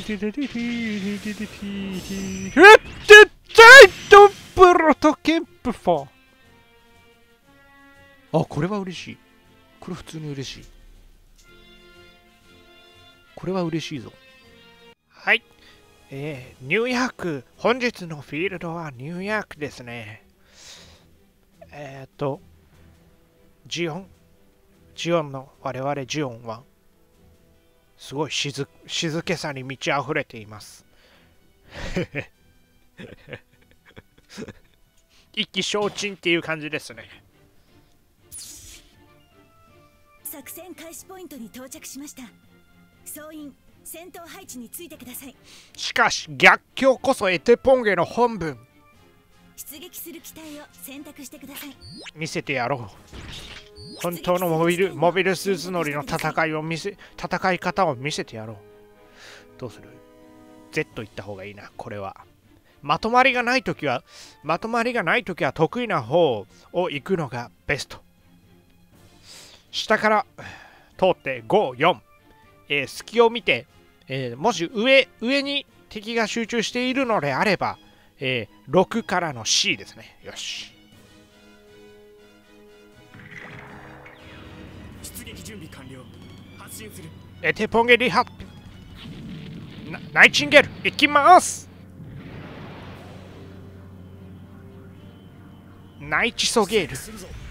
プロトケンプフォー。あ、これは嬉しい。これ普通に嬉しい。これは嬉しいぞ。はい。ニューヨーク。本日のフィールドはニューヨークですね。ジオンの我々ジオンはすごい静けさに満ち溢れています。意気消沈っていう感じですね。 作戦開始ポイントに到着しました。総員戦闘配置についてください。 しかし逆境こそエテポンゲの本分。 出撃する機体を選択してください。 見せてやろう。本当のモビルスーツ乗りの戦い方を見せてやろう。どうする？ Z 行った方がいいな。これはまとまりがないときは得意な方を行くのがベスト。下から通って5、4、隙を見て、もし上に敵が集中しているのであれば、6からの C ですね。よし。 出撃準備完了。発進する。 エテポンゲリハナイチンゲル行きます。ナイチソゲール。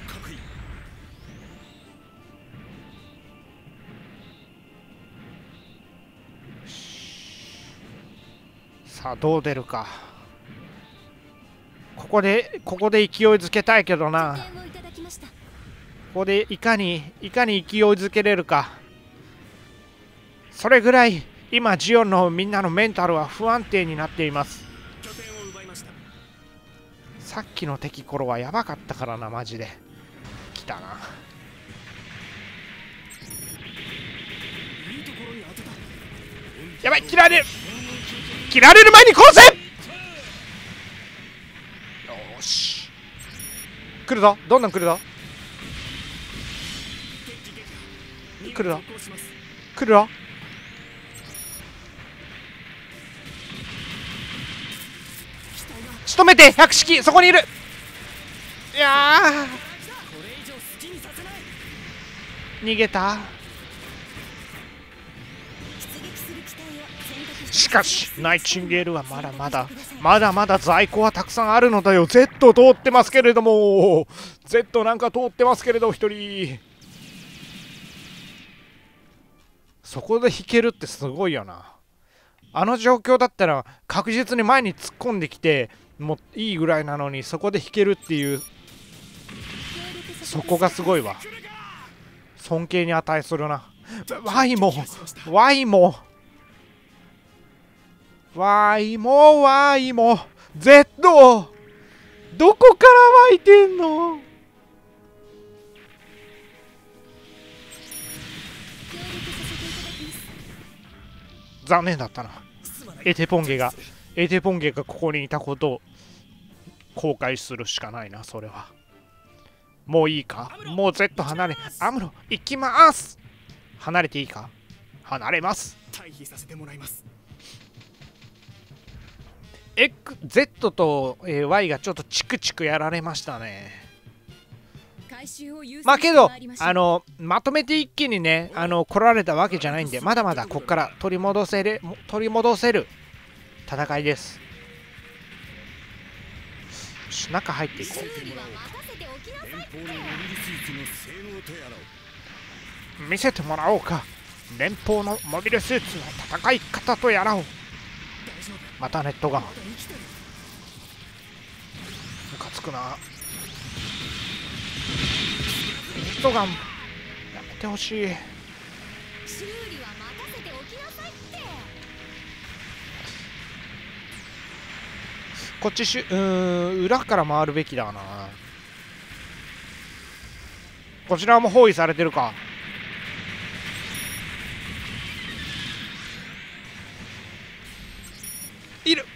さあどう出るか。ここで勢いづけたいけどな。ここでいかに勢いづけれるか。それぐらい今ジオンのみんなのメンタルは不安定になっています。さっきの敵頃はやばかったからな。マジで来たな。やばい、切られる前に殺せ。よし、来るぞ。どんどん来るぞ。来るぞ。仕留めて。百式そこにいる。いやー、逃げた。しかしナイチンゲールはまだまだ在庫はたくさんあるのだよ。 Z 通ってますけれども、 Z なんか通ってますけれど、一人そこで引けるってすごいよな。あの状況だったら確実に前に突っ込んできてもういいぐらいなのに、そこで引けるっていう、そこがすごいわ。尊敬に値するな。Y も Z どこから湧いてんの。残念だったな。エテポンゲがここにいたことを後悔するしかないな。それはもういいか。もう Z 離れ。アムロ行きます。離れていいか。離れます。 退避させてもらいます。 Z と Y がちょっとチクチクやられましたね。まあけどまとめて一気にね来られたわけじゃないんで、まだまだここから取り戻せる戦いです。中入っていこう。見せてもらおうか。連邦のモビルスーツの戦い方とやらを。またネットガン。ムカつくな。ネットガンやめてほしい。こっち裏から回るべきだな。こちらも包囲されてるか。いる。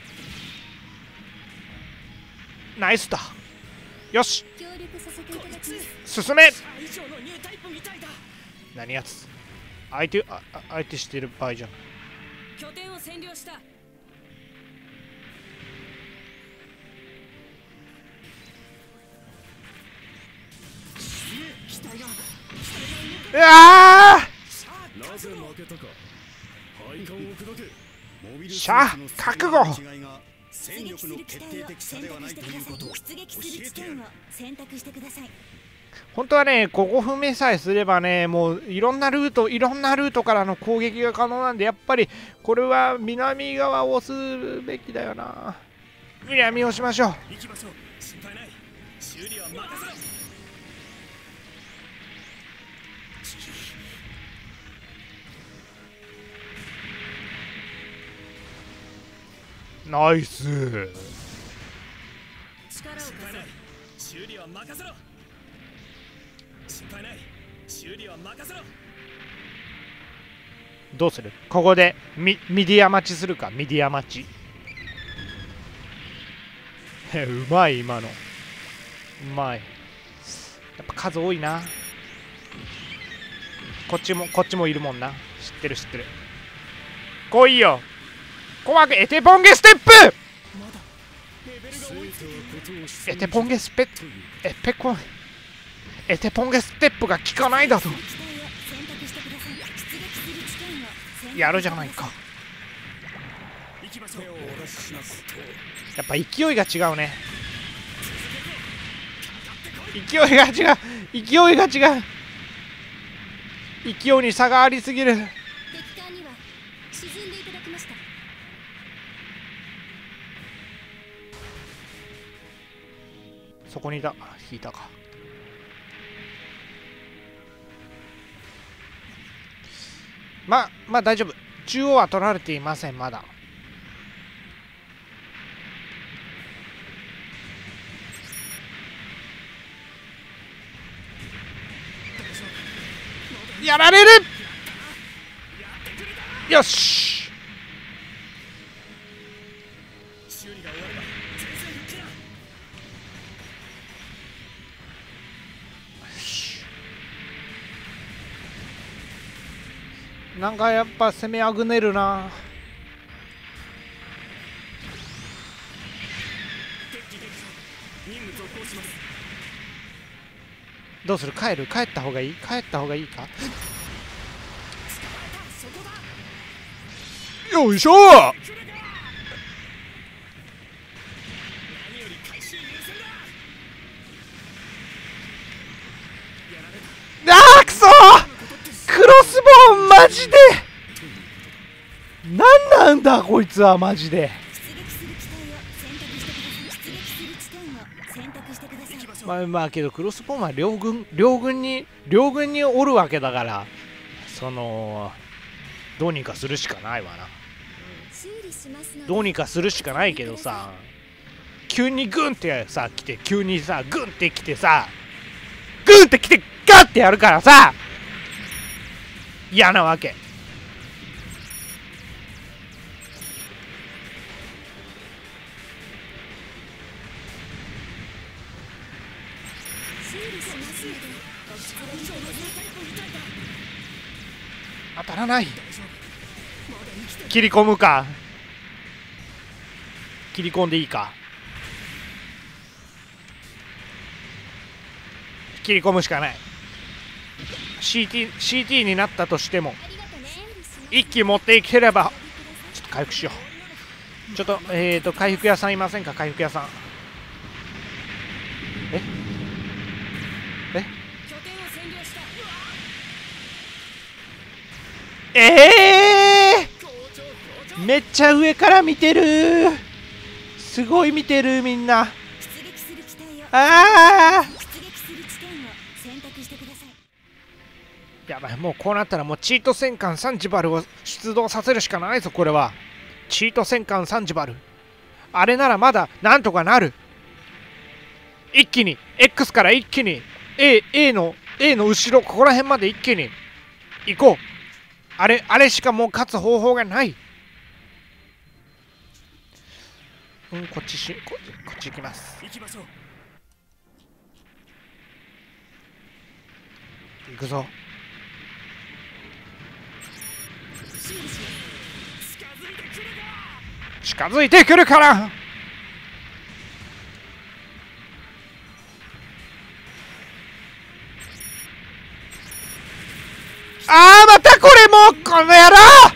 ナイスだ。よし進め。何やつ。相手してる場合じゃん。 拠点を占領した。 うわなぜ負けたか。配管を砕け。モビルスーしゃあツの覚悟。 違いが戦力の決定的差ではないということを出撃する地点を選択してください。 本当はね、ここ踏めさえすればね、もういろんなルートからの攻撃が可能なんで、やっぱりこれは南側を押すべきだよな。南をしましょう。 行きましょう。心配ない。修理は任せろ。 ナイス。 力を貸心配ない。修理は任せろ。心配ない。修理は任せろ。 どうする？ここでミディア待ちするか。ミディア待ち。うまい今の。うまい。やっぱ数多いな。こっちもいるもんな。知ってる知ってる。来いよ。怖くエテポンゲステップ。エテポンゲスペエテポンゲステップが効かないだと。やるじゃないか。やっぱ勢いが違うね。勢いが違う。勢いに差がありすぎる。 敵艦には沈んでいただきました。 そこにいた。引いたか。まあ大丈夫。中央は取られていません。まだやられる。よし。 修理が終われば前線復帰だ。 なんかやっぱ攻めあぐねるな。 任務続行します。 どうする？帰った方がいいか。よいしょ。 何より回収優先だ。 あーくそー。クロスボーンマジでなんだこいつはマジで。まあけどクロスボーンは両軍におるわけだから、どうにかするしかないわな。どうにかするしかないけどさ、急にグンってさ来て、急にさグンって来てさ、グンって来てガッってやるからさ、嫌なわけ。当たらない。切り込むか。切り込んでいいか。切り込むしかない。 CT になったとしても一気持っていければ。ちょっと回復しよう。ちょっと回復屋さんいませんか。回復屋さん。めっちゃ上から見てる。すごい見てるみんな。ああやばい。もうこうなったらもうチート戦艦サンジバルを出動させるしかないぞ。これはチート戦艦サンジバル、あれならまだなんとかなる。一気に X から一気に A の後ろ、ここら辺まで一気に行こう。あれしかもう勝つ方法がない。こっち行きます。 行きましょう。 行くぞ。 近づいてくるから。あー、またこれもうこの野郎。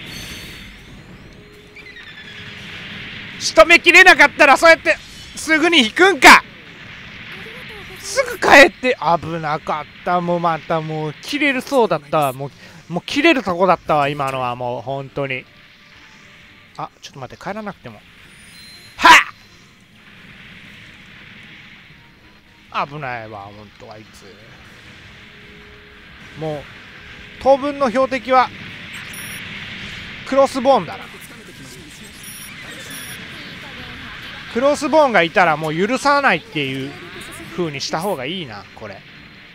仕留めきれなかったらそうやってすぐに引くんか。すぐ帰って。危なかった。もうまたもう切れるそうだったわ。もう切れるとこだったわ今のは。もう本当に。あ、ちょっと待って、帰らなくても。はっ、危ないわ本当あいつ。もう当分の標的はクロスボーンだな。クロスボーンがいたらもう許さないっていう風にした方がいいな。これ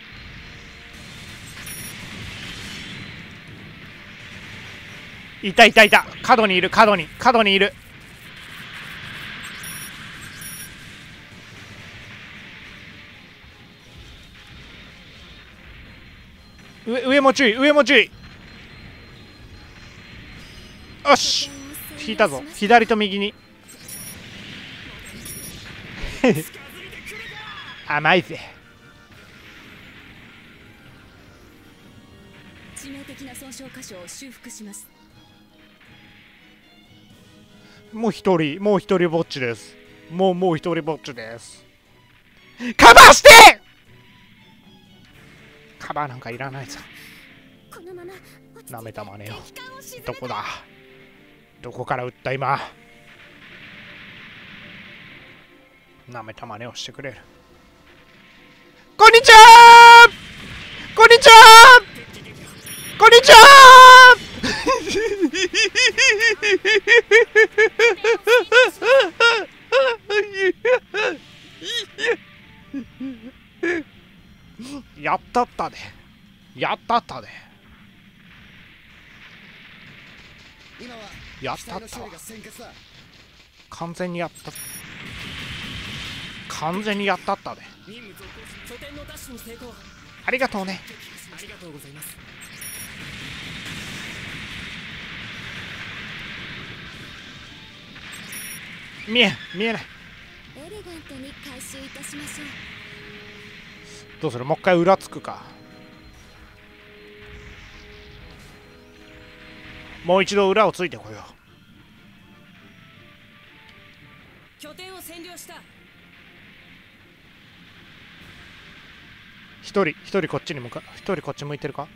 いたいたいた。角にいる、角にいる。上も注意、上も注意。よし、引いたぞ。左と右に甘いぜ。 致命的な損傷箇所を修復します。 もう一人ぼっちです。もう一人ぼっちです。カバーして。カバーなんかいらないぞ。 このままなめたまねよ。どこだ。どこから撃った今。なめたまねをしてくれる。こんにちはー。こんにちはー。こんにちはー。やったったで。やったったで。やったったわ。完全にやった。完全にやったったで。ありがとうね。 ありがとうございます。 見えない。 エレガントに回収いたしましょう。 どうする。もう一回裏つくか。もう一度裏をついてこよう。 拠点を占領した。 一人こっちに向か。一人こっち向いてるか。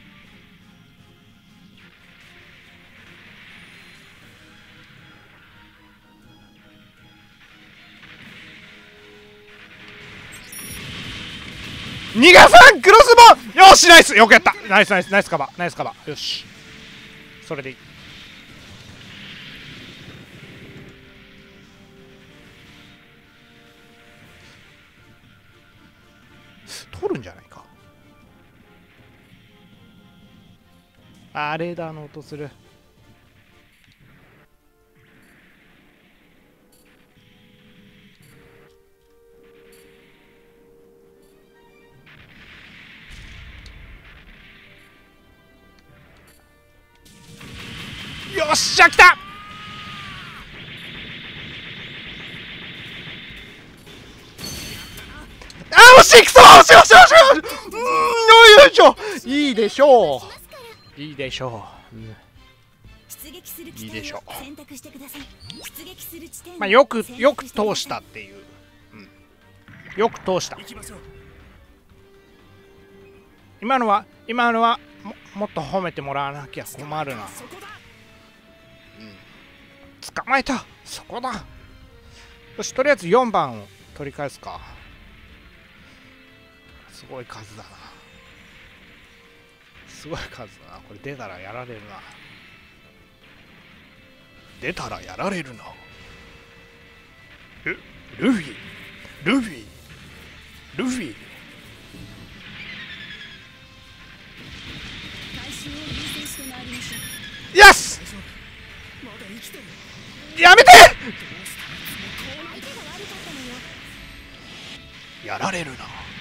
逃がさん。クロスボーン。よし、ナイス。よくやった。ナイスカバー。よし、それでいい。取るんじゃないか。あ、レーダーの音する。よっしゃ、来た。あ、惜しい。くそ、惜しい。よいしょ。いいでしょう。 出撃する地点を選択してください。出撃する地点。 まあよく通したっていう。よく通した。今のは もっと褒めてもらわなきゃ困るな。捕まえた。そこだ。よし、とりあえず4番を取り返すか。すごい数だな。これ出たらやられるな。ルフィ。 回収を優先してまいりましょう。 よし。やめて。 相手が悪かったのよ。 やられるな。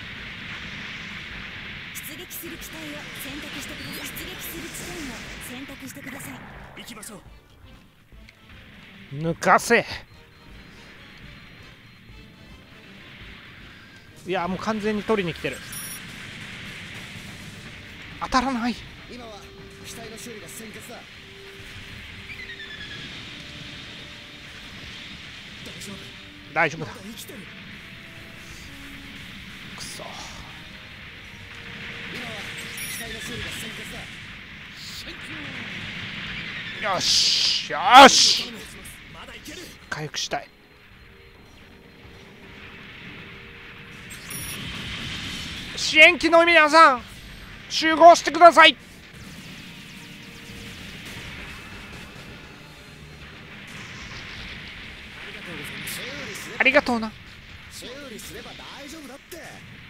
出撃する機体を選択してください。出撃する地点を選択してください。 行きましょう。 抜かせ。いやもう完全に取りに来てる。当たらない。 今は機体の修理が先決だ。 大丈夫だ。 生きてる。 くそ。 今は機体の修理が先決だ。 よしよし、 まだいける。 回復したい。支援機の皆さん集合してください。ありがとうな。 修理すれば大丈夫だって。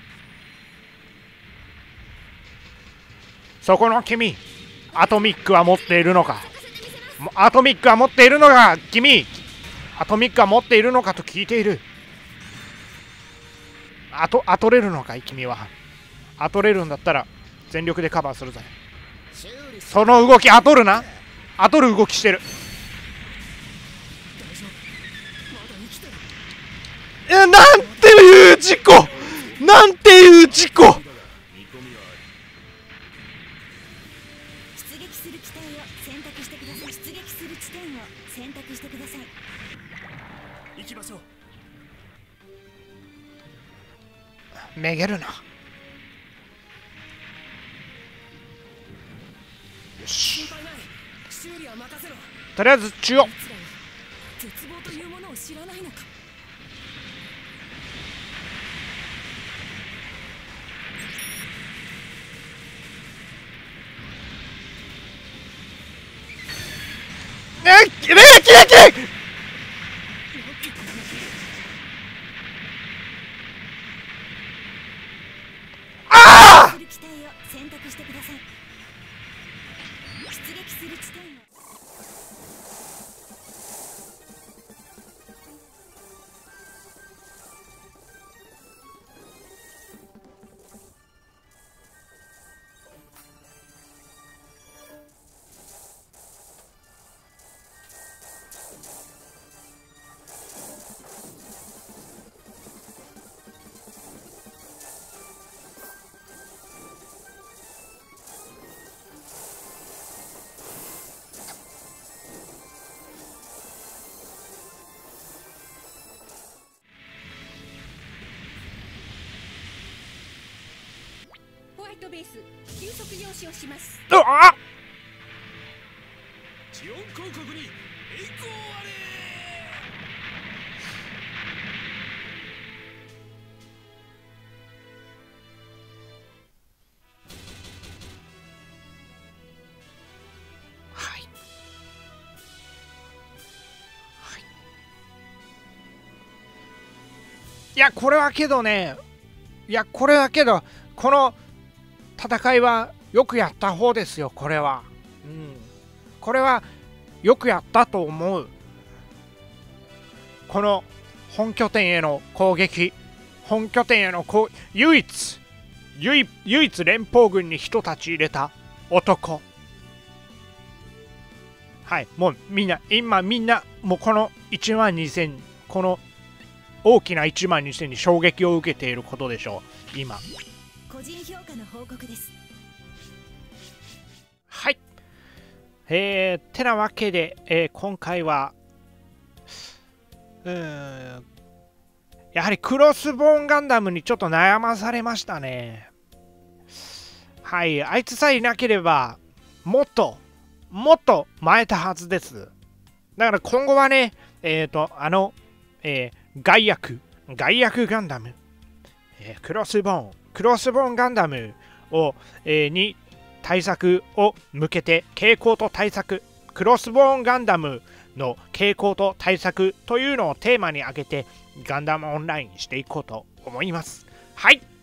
そこの君、アトミックは持っているのか。アトミックは持っているのか。君、アトミックは持っているのかと聞いている。アトれるのかい君は。アトれるんだったら全力でカバーするぜ。その動きアトるな。アトる動きしてる。なんていう事故、なんていう事故。 出撃する機体を選択してください。出撃する地点を選択してください。 行きましょう。 めげるな。よし、 心配ない。修理は任せろ。 とりあえず中央。 絶望というものを知らないのか。 キレキレキレ。ああ、 出撃する機体を選択してください。出撃する地点を。 ホワイトベース急速上昇します。 あ、 ジオン公国に栄光あれ。 はい、いやこれはけどね、この戦いはよくやった方ですよ。これは、これはよくやったと思う。この本拠点への攻撃、本拠点への唯一連邦軍に人たち入れた男。はい、もうみんなもうこの1万2000、この大きな1万2000に衝撃を受けていることでしょう今。 個人評価の報告です。 はい、てなわけで、今回はやはりクロスボーンガンダムにちょっと悩まされましたね。はい、あいつさえいなければもっと前えたはずです。だから今後はね、外役ガンダム、クロスボーンガンダムを、に対策を向けて、傾向と対策、クロスボーンガンダムの傾向と対策というのをテーマに挙げてガンダムオンラインしていこうと思います。はい。